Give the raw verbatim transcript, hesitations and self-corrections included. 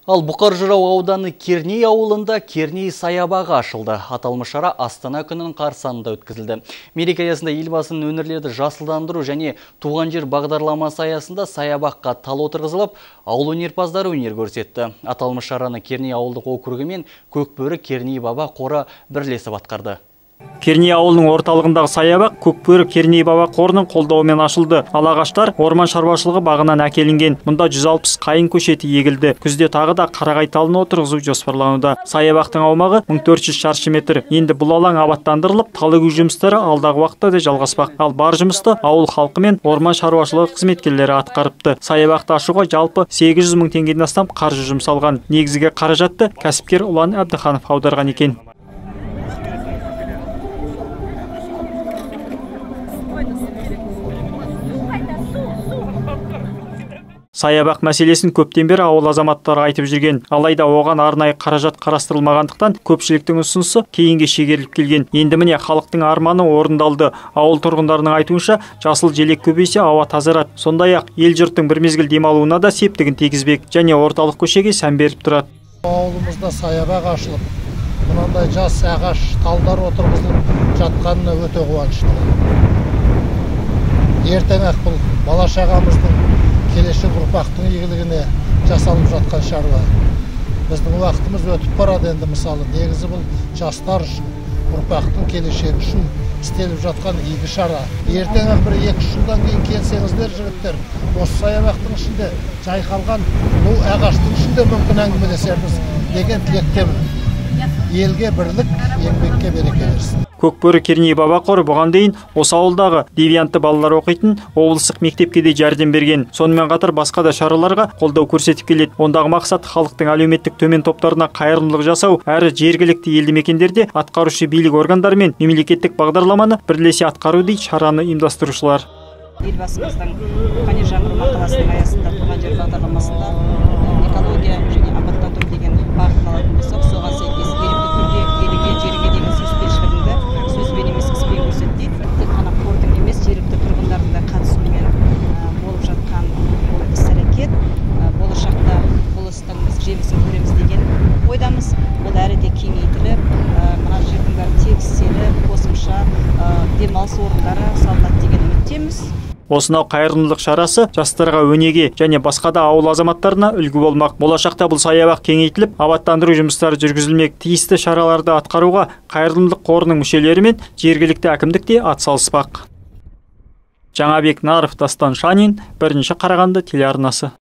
Ал Бұқар Жырау ауданы Керней ауылында Керней саябағы ашылды. Аталмыш шара Астана күнінің қарсаңында өткізілді. Мереке аясында елбасының өңірлерді жасылдандыру және туған жер бағдарламасы аясында саябаққа тал отырғызылып, ауыл өнерпаздары өнер көрсетті. Аталмыш шараны Керней ауылдық округі мен Көкбөрі Керней баба қоры бірлесіп атқарды. Керней ауылының орталығындағы саябақ Көкбөрі Керней баба қорының қолдауымен ашылды. Ал ағаштар орман шаруашылығы бағынан әкелінген. Мұнда жүз алпыс қайың көшеті егілді. Күзде тағы да қарағай талын отырғызу жоспарлануда. Саябақтың аумағы мың төрт жүз шаршы метр. Енді бұл алаң абаттандырылып, тал егу жұмыстары алдағы уақытта да жалғаспақ. Ал бар жұмысты ауыл халқы мен орман шаруашылығы қызметкерлері атқарыпты. Саябақты ашуға жалпы сегіз жүз мың теңгеден астам қаржы жұмсалған. Негізгі қаражатты кәсіпкер Ұлан Әбдіханов аударған екен. Саябақ мәселесін көптен бері ауыл азаматтары айтып жүрген. Алайда оған арнайы қаражат қарастырылмағандықтан көпшіліктің ұсынысы кейінге шегеріліп келген. Енді міне халықтың арманы орындалды. Ауыл тұрғындарының айтуынша, жасыл желек көбейсе ауа тазарады. Сондай-ақ ел жұрттың бір мезгіл демалуына да септігін тигізбек және орталық көшеге сән беріп тұрады. Ауылымызда саябақ ашылып, мынандай жас ағаш талдар отырғызылып жатқанына өте қуанышты. Ертең-ақ бұл бала шағамыздың келешек ұрпақтың игілігіне жасалып жатқан шаруа. Біздің уақытымыз өтіп барады енді, мысалы, негізі бұл жастар үшін, ұрпақтың келешегі үшін істеліп жатқан игі шара. Ертең бір екі жылдан кейін келсеңіздер, жігіттер, осы саябақтың ішінде жайқалған бұл ағаштың ішінде мүмкін әңгімелесерміз деген тілектемін. Елге бірлік, еңбекке береке берсін. Көкбөрі Керней баба қоры бұған дейін осы ауылдағы девиантты балалар оқитын облыстық мектепке де жәрдем берген. Сонымен қатар басқа да шараларға қолдау көрсетіп келеді. Ондағы мақсат халықтың әлеуметтік төмен топтарына қайырымдылық жасау, әрі жергілікті елді мекендерде атқарушы билік органдары мен мемлекеттік бағдарламаны бірлесе атқару дейді шараны ұйымдастырушылар. Елбасымыздың рухани жаңғыру мақаласының аясында туған жер бағдарламасында экология және абаттандыру деген бағытын алатын болсақ, соған сәйкес ерікті түрде елге жерге деген сүйіспеншілігіңді сөзбен емес іспен көрсет дейді. Тек қана қордың емес, жергілікті тұрғындардың да қатысуымен болып жатқан бұл іс-әрекет болашақта бұл істің біз жемісін көреміз деген ойдамыз. Бұл әрі де кеңейтіліп, мына жердің бәрі тегістеліп, қосымша демалыс орындары салынады деген үміттеміз. Осынау қайырымдылық шарасы жастарға өнеге және басқа да ауыл азаматтарына үлгі болмақ. Болашақта бұл саябақ кеңейтіліп, абаттандыру жұмыстары жүргізілмек. Тиісті шараларды атқаруға қайырымдылық қорының мүшелері мен жергілікті әкімдік те атсалыспақ. Жаңабек Наров, Дастан Шанин, бірінші Қарағанды телеарнасы.